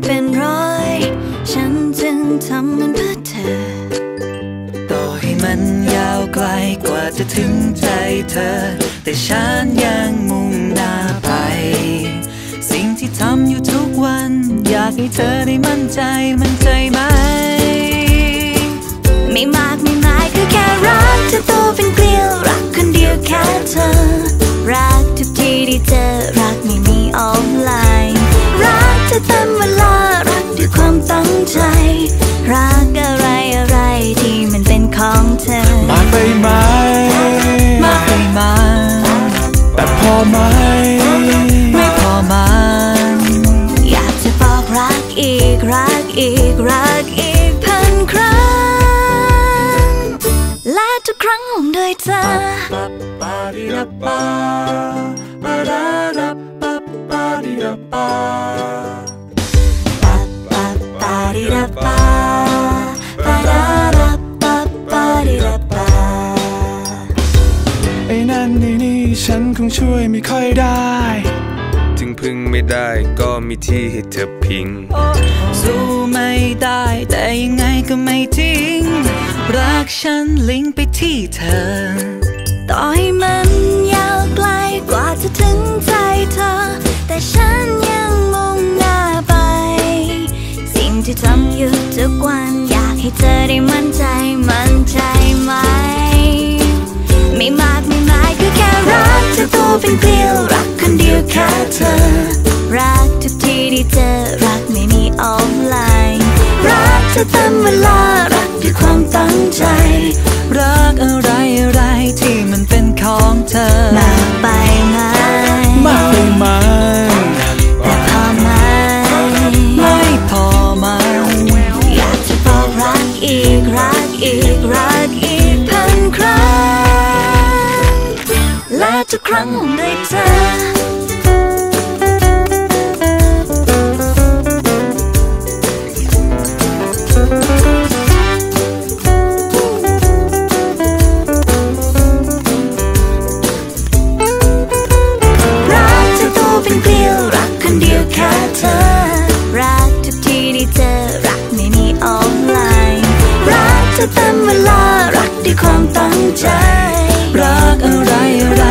เป็นร้อยฉันจึงทำมันเพื่อเธอต่อให้มันยาวไกลกว่าจะถึงใจเธอแต่ฉันยังมุ่งหน้าไปสิ่งที่ทำอยู่ทุกวันอยากให้เธอได้มั่นใจไหมไม่มากไม่หมายคือแค่รักเธอโตเป็นเกลียวรักคนเดียวแค่เธอรักทุกทีที่เจอรักไม่มีออฟไลน์รักเธอเต็มเวลารักด้วยความตั้งใจรักอะไรที่มันเป็นของเธอมากไปไหมแต่พอไหมไม่พอมันอยากจะบอกรักอีกพันครั้งและทุกครั้งห่วงโดยเธอไอ้นั่นนี่ฉันคงช่วยไม่ค่อยได้ถึงพึ่งไม่ได้ก็มีที่ให้เธอพิงสู้ไม่ได้แต่ยังไงก็ไม่ทิ้งรักฉันลิงไปที่เธอต่อให้มันยาวไกลกว่าจะถึงใจเธอแต่ฉันยังมุ่งหน้าไปสิ่งที่ทำอยู่ทุกวันอยากให้เธอได้มั่นใจไหมไม่มากไม่หมายคือแค่รักเธอตัวเป็นเกลียวรักคนเดียวแค่เธอรักทุกทีที่เจอรักไม่มีออฟไลน์รักเธอเต็มเวลารักด้วยความตั้งใจรักอะไรที่มันเป็นของเธอมากไปไหมแต่พอไหมไม่พอมันอยากจะบอกรักอีกพันครั้งและทุกครั้งห่วงใยเธอเต็มเวลารักด้วยความตั้งใจรักอะไร